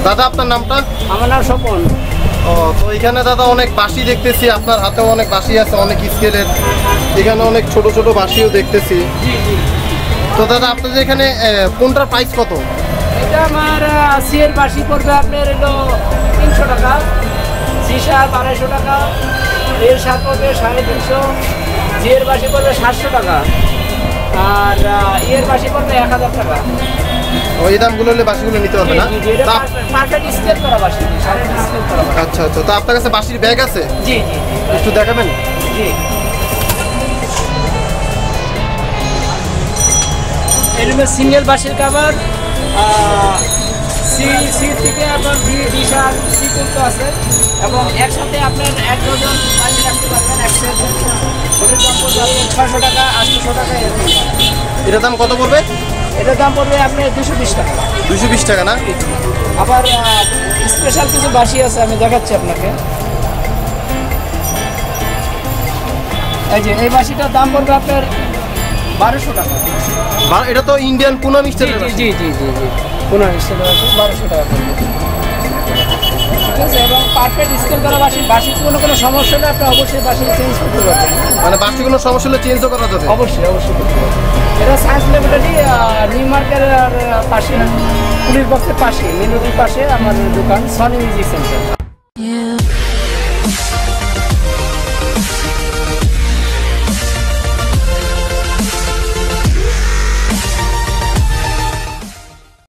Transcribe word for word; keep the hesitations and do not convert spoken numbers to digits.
দাদা আপনার নামটা? আমার নাম স্বপন। ও, তো এখানে দাদা অনেক বাঁশি দেখতেছি, আপনার হাতেও অনেক বাঁশি আছে, অনেক স্কেলের। এখানে অনেক ছোট ছোট বাঁশিও দেখতেছি। তো দাদা আপনাদের এখানে কোনটার প্রাইস কত? এটা আমার সিয়ের বাঁশি পড়বে আপনার হলো তিনশো টাকা, সিসার আড়াইশো টাকা, এর সার পড়বে সাড়ে তিনশো, জিয়ের বাঁশি পড়বে সাতশো টাকা, আর ইয়ের বাঁশি পড়বে এক হাজার টাকা। ওই দামগুলো হলে বাঁশিগুলো নিতে হবে না? পারফেক্ট স্কেল করা বাঁশি। আচ্ছা আচ্ছা, তো আপনার কাছে বাঁশির ব্যাগ আছে? জি জি, একটু দেখাবেন? জি। এটা সিঙ্গেল বাঁশির কাভার, সি সি থেকে আপনার ভি বিশাল সি পর্যন্ত আছে, এবং একসাথে আপনার এক ডজন বাঁশি রাখতে পারবেন একসাথে। ওটার দাম পড়বে আপনার ছশো টাকা, আটশোশো টাকা এরকম। এটার দাম কত পড়বে? এটার দাম পড়বে আপনার দুশো বিশ টাকা। দুশো বিশ টাকা না? আবার স্পেশাল কিছু বাঁশি আছে, আমি দেখাচ্ছি আপনাকে। এই যে এই বাঁশিটার দাম পড়বে আপনার বারোশো টাকা। এটা তো ইন্ডিয়ান পুনাম স্টাইলের বাঁশি। জি জি জি জি, পুনাম স্টাইলের বাঁশি, বারোশো টাকা পড়বে। ঠিক আছে, এবং পারফেক্ট স্কেল করা বাঁশি। বাঁশির কোনো কোনো সমস্যা হলে আপনি অবশ্যই বাঁশি চেঞ্জ করতে পারবেন। মানে বাঁশি কোনো সমস্যা হলে চেঞ্জও করা যাবে? অবশ্যই অবশ্যই করতে পারবেন। এটা সায়েন্স ল্যাবরেটরি নিউ মার্কেটের পাশে, পুলিশ বক্সের পাশে, মেন রোডের পাশে আমার দোকান সনি মিউজিক সেন্টার।